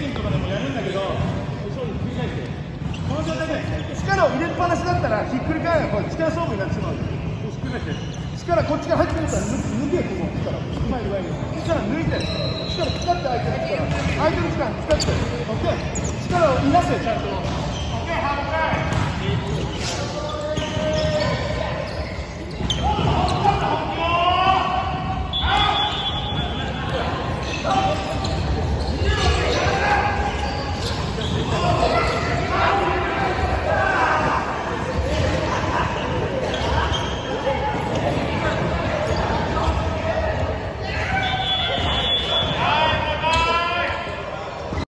リングとかでもやるんだけど、そう繰り返してこの状態で力を入れっぱなしだったらひっくり返るこれ力勝負になってしまう。ひっくり返して力こっちから入ってくるから抜けここ力うまいうまい力抜いて力使って相手の力相手の力使って OK 力をいなせちゃんと OK ハーフ